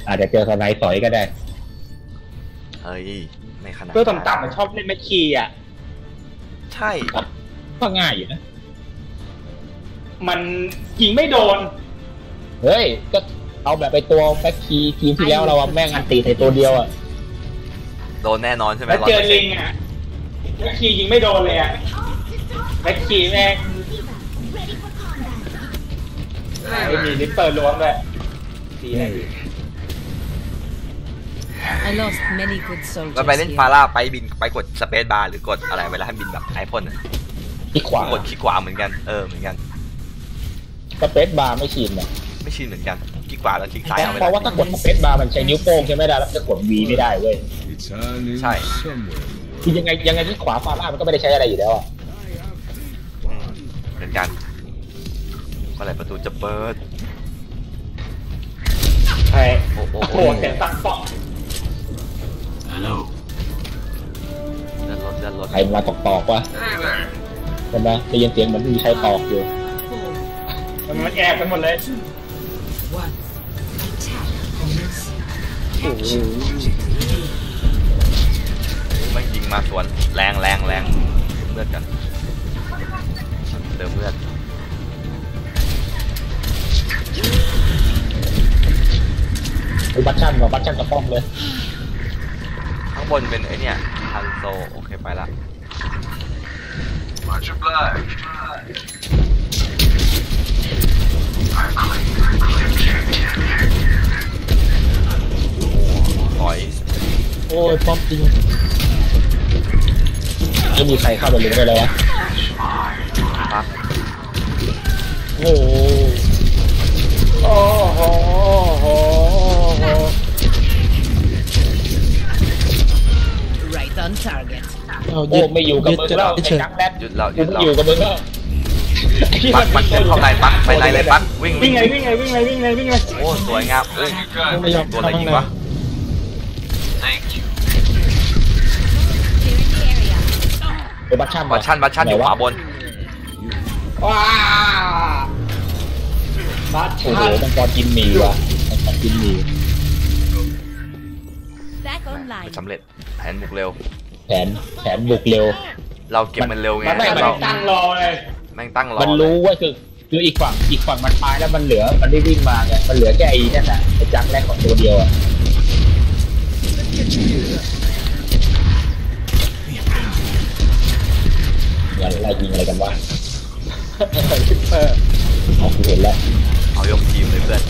อาจจะเจอสไนสอยก็ได้เฮ้ยไม่ขนาดเพื่อต่ำๆมันชอบเล่นแมชชีอ่ะใช่ก็ง่ายอยู่นะมันยิงไม่โดนเฮ้ยก็เอาแบบไปตัวแบ็คคีทีมที่แล้วเราแม่งอันตีในตัวเดียวอ่ะโดนแน่นอนใช่ไหมแล้วเจอลิงอ่ะแบ็คคียิงไม่โดนเลยอ่ะแบ็คคีแม่งไม่มีลิปเปอร์ล้วงเลยดีนะเราไปเล่นฟาร่าไปบินไปกดสเปซบาร์หรือกดอะไรเวลาให้บินแบบไอพ่นคลิกขวากดคลิกขวาเหมือนกันเหมือนกันสเปซบาร์ไม่ชินอ่ะไม่ชินเหมือนกันคลิกขวาแล้วคลิกซ้ายเพราะว่าถ้ากดสเปซบาร์มันใช้นิ้วโป้งใช่ไหมได้แล้วจะกด V ไม่ได้เว้ยใช่คือยังไงที่ขวาฟาร่ามันก็ไม่ได้ใช้อะไรอยู่แล้วอ่ะเหมือนกันเมื่อไหร่ประตูจะเปิดใช่โอ้โหเสียงตังป่องเลื่อนรถใครมาตอกวะเห็นไหมได้ยินเสียงเหมือนมีใครตอกอยู่มันแอบกันหมดเลยไม่ยิงมาสวนแรงเลือดกันเติมเลือดบัตชั่นกับป้อมเลยข้างบนเป็นไอเนี่ยฮันโซโอเคไปละถอยโอ้ยป้อมจริงไม่มีใครเข้าไปเลยเลยวะโอ้โห on target โอ้ไม่อยู่กับมึงแล้วไอ้จังแรดหยุดเราอยู่กับมึงแล้วปักเข้าในปักไปในเลยปักวิ่งไงโอ้สวยงามตัวอะไรยิงวะบัตชั่นอยู่ขวาบนว้าบัตชั่นโอ้โหมังกรกินหมี่ว่ะมังกรกินหมี่สำเร็จแผนบุกเร็วแผนบุกเร็วเราเก็บมันเร็วไงเราตั้งรอเลยแม่งตั้งรอมันรู้ว่าคืออีกฝั่งมันตายแล้วมันเหลือมันได้วิ่งมาไงมันเหลือแค่ไอ้นั่นน่ะไอ้จักรแรกของตัวเดียวอ่ะอะไรยิงอะไรกันวะเอาเห็นแล้วเอายกทีมเลยเพื่อน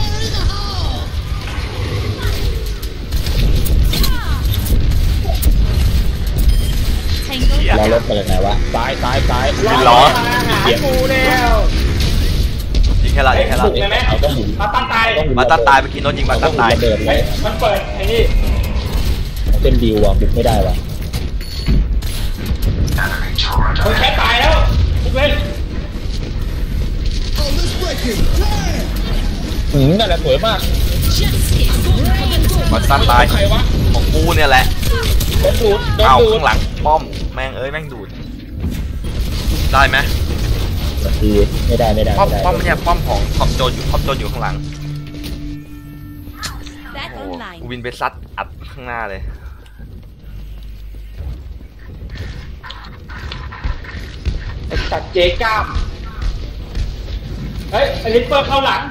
รอรถไปเลยไหนวะซ้ายล้อเสียงกูแล้วยิงแค่ละเอาต้องหมุนมาตั้งตายไปกินรถยิงมาตั้งตายมันเปิดไอ้นี่เป็นดิวว่ะบุกไม่ได้ว่ะคนแค่ตายแล้วบุกเลยนั่นแหละสวยมากมาตั้งตายของกูเนี่ยแหละดูดเอาข้างหลังป้อมแม่งดูดได้ไหมไม่ได้ป้อมเนี่ยป้อมของท็อปโจนอยู่ข้างหลังโอ้กูวินไปซัดอัดข้างหน้าเลยไอ้ตัดเจ๊ก้ามเฮ้ยไอ้ลิปเปอร์เข้าหลัง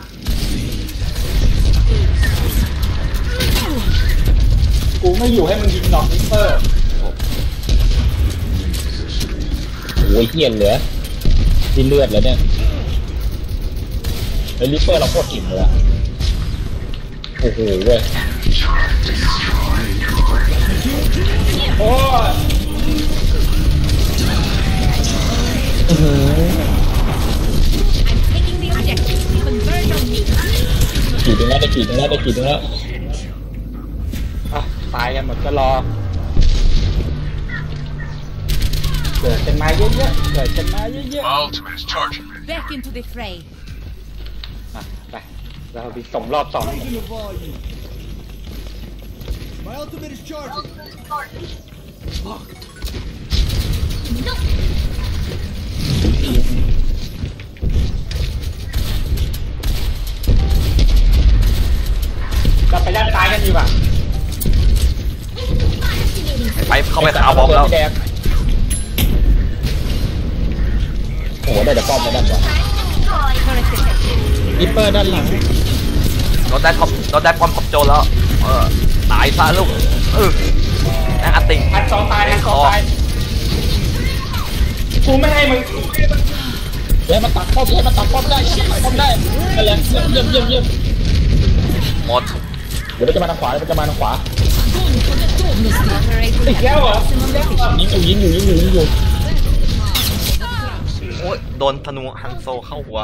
กูไม่อยู่ให้มึงยิงหนอกลิปเปอร์โอ้ยเหี้ยเหลือที่เลือดแล้วเนี่ยไอ้ลิปเปอร์เราโคตรอิ่มเลยโอ้โหเว้ยโอ้กี่ถึงแล้วตายกันหมดก็รอเกิดกันมาเยอะๆ Back into the fray ไปเราไปส่งรอบ2 My ultimate is charging. กันอยู่ป่ะไปเข้าไปขาวบอมแล้วแดงโอ้โหได้แต่ป้อมไม่ได้ว่ะ Turret detected. ริปเปอร์ด้านหลังเราได้ป้อมท็อปโจนแล้วตายซะลูกนั่งอัตติอันสองตายอันสองตายกูไม่ให้มึงเดี๋ยวมันตัดป้อมได้ตัดป้อมได้นั่นแหละเยี่ยมหมดเดี๋ยวมันจะมาทางขวามันจะมาทางขวา Operator อีกแล้วเหรอยิงอยู่โอ้ยโดนธนูฮังโซเข้าหัว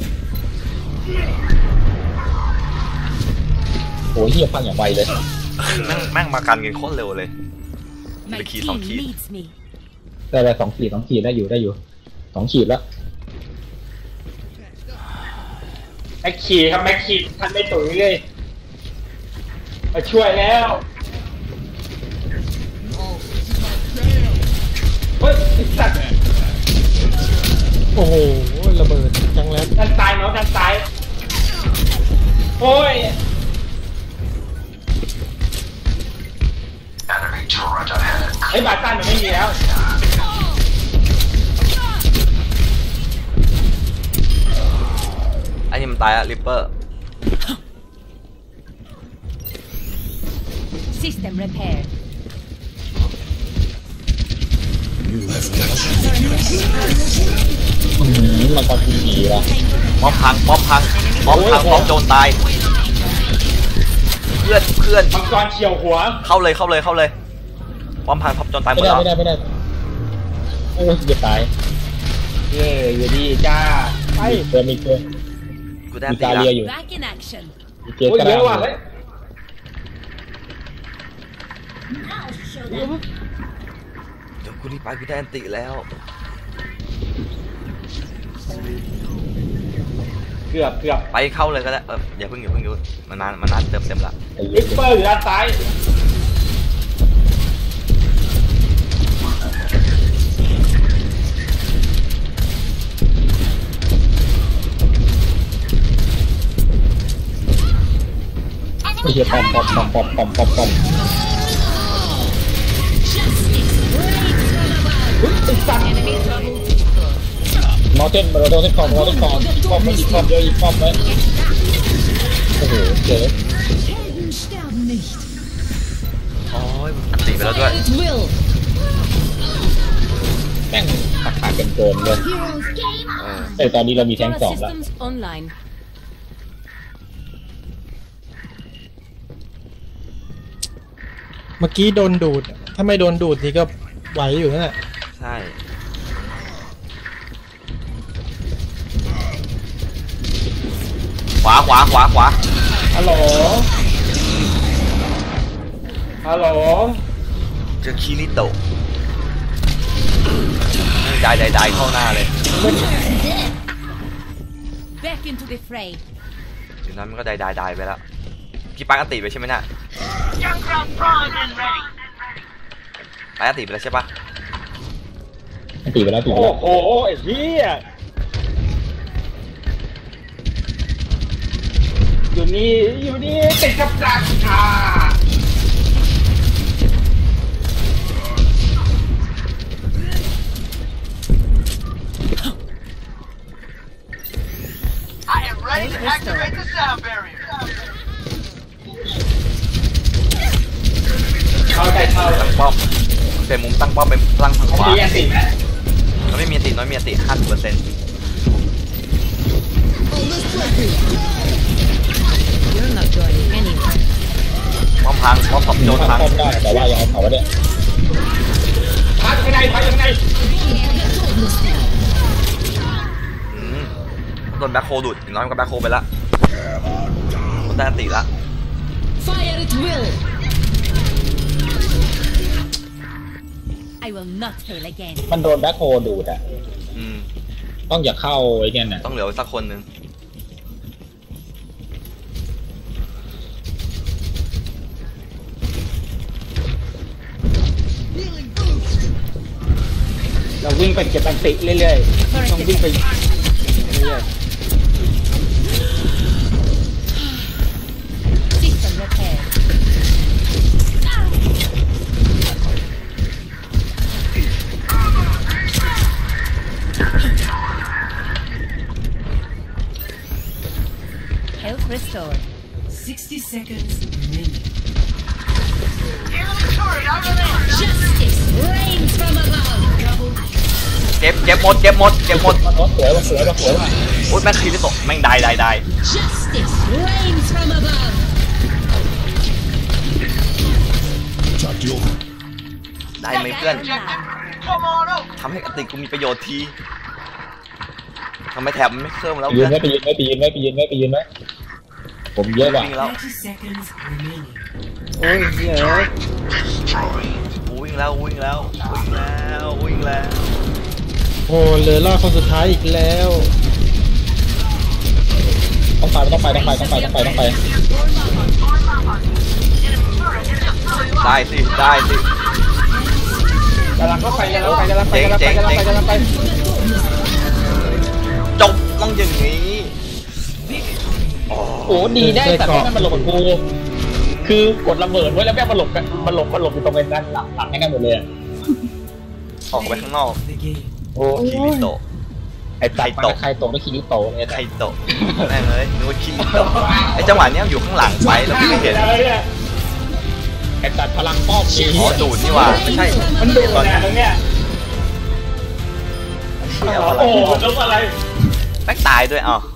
โอ้ยเหี้ยฟังอย่างไวเลยแม่งมากันโคตรเร็วเลย My Key, team key. needs me. ได้2 ขีดได้อยู่2 ขีดแล้วแม็กขี่ครับแม็กขี่ทันไม่ตุ๋ยเลยมาช่วยแล้วเฮ้ยไอ้สัตว์โอ้โหระเบิดจังแล้วด้านซ้ายเนาะด้านซ้ายโอ้ย ไอ้บาต้านมันไม่มีแล้วไอ้นี่มันตายแล้วริปเปอร์ System repaired. มันตอนทีดีละป้อมพังป้อมโจนตายเพื่อนมังกรเฉียวหัวเข้าเลยป้อมพังท็อปโจนตายหมไม่ดแล้วได้โอ้ยจะตายเย่อยู่ดีจ้าไปมีเกลือกูได้มีตีกาแล้เลีวยอยู่ Back in action. มีเกลือโอ้ยกระเยด้าอะว่ะงเฮ้ยเดี๋ยวกูรีบไปกูได้อันติแล้วเกือบไปเข้าเลยก็ได้อย่าเพิ่งอยู่มันนานเต็มละลิปเปอร์อยู่ด้านซ้ายไม่ใช่ป้อมไอ้สัตว์ Enemy trouble. มอเต้นป้อมไม่อีกป้อมเยอะอีกป้อมไหมโอ้โหเจ๋อ Helden sterben nicht. โอ้ยอันติไปแล้วด้วย It will. แม่งขาดเป็นโจรเลย Heroes game แต่ตอนนี้เรามีแทง on. 2 แล้ว Systems online. เมื่อกี้โดนดูด ถ้าไม่โดนดูดนี่ก็ไหวอยู่นั่นแหละใช่ขวาฮัลโหลเจอคิริโตะได้เข้าหน้าเลย Back into the fray. ถึงนั้นมันก็ได้ไปแล้วพี่ปักอันติไปใช่ไหมน่ะไปอันติไปแล้วใช่ปะตีไปแล้วโอ้โหไอ้เหี้ยอยู่นี่ติดกับดักค่ะ เข้าตั้งป้อมเป็นมุมตั้งป้อมเป็นพลังทางขวามีอันติดนะมันไม่มีอันติน้อยมีอันติ 50% You're not going anywhere. ป้อมพังป้อมโจนพังป้อมได้แต่ว่ายังเอาเขาไว้เนี่ยพักยังไงโดนแบ็คโฮดูดอย่างน้อยมันก็แบ็คโฮไปละมันได้อันติละ Fire at will. I will not fail again. มันโดนแบ็คโฮดูดอ่ะต้องอย่าเข้าไอ้เนี่ยน่ะต้องเหลือไว้สักคนหนึ่งเราวิ่งไปเก็บอันติเรื่อยๆต้องวิ่งไปเรื่อย System repaired. 60 seconds remaining. Justice reigns from above. เจ็บหมดเจ็บหมดเจ็บหมดสวยว่ะสวยว่ะสวยว่ะอุ้ยแม่งคีริโตะแม่งได้ Justice reigns from above. ได้ไหมเพื่อนทำให้อติกูมีประโยชน์ทีทำไมแถบมันไม่เพิ่มแล้วยืเพื่นอนไหมไปยืนไหมไปยืนไหมไปยืนไหมไปยืนไหมผมเยอะว่ะวิ่งแล้ว 30 seconds remaining. โอ้ยเหี้ยเอ้ยวิ่งแล้ววิ่งแล้ววิ่งแล้ววิ่งแล้วโอ้เหลือรอดคนสุดท้ายอีกแล้วต้องไปต้องไปต้องไปต้องไปต้องไปต้องไปได้สิได้สิกำลังเข้าไปกำลังไปกำลังไปกำลังไปกำลังไปกำลังไปจบต้องอย่างนี้โอ้ดีแน่แต่แม่งมันหลบกับกูคือกดระเบิดไว้แล้วแม่งมันหลบอยู่ตรงนั้นหลังให้กันหมดเลยอ่ะออกไปข้างนอก The game. โอ้คิริโตะไอ้ตัดใครตกได้คิริโตะเนี่ยไคโตะแม่งเลยนึกว่าคิริโตะไอ้จังหวะเนี้ยอยู่ข้างหลังไปแล้วไม่เห็นไอ้ตัดพลังป้อมอ๋อดูดนี่หว่าไม่ใช่มันดูดนะตรงเนี้ยเชี่ยโอ้โหแล้วอะไรแม่งตายด้วยอ๋อ